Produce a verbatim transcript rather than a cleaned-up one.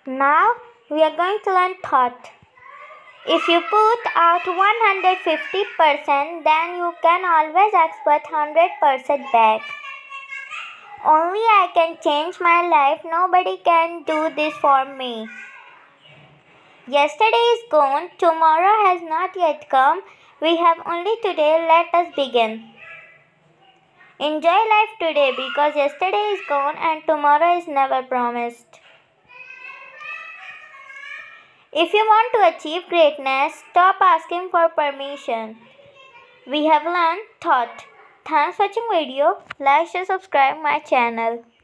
Now we are going to learn thought. If you put out one hundred fifty percent, then you can always expect one hundred percent back. Only I can change my life. Nobody can do this for me. Yesterday is gone. Tomorrow has not yet come. We have only today. Let us begin. Enjoy life today because yesterday is gone and tomorrow is never promised. If you want to achieve greatness, stop asking for permission. We have learned thought. Thanks for watching video. Like, share, subscribe my channel.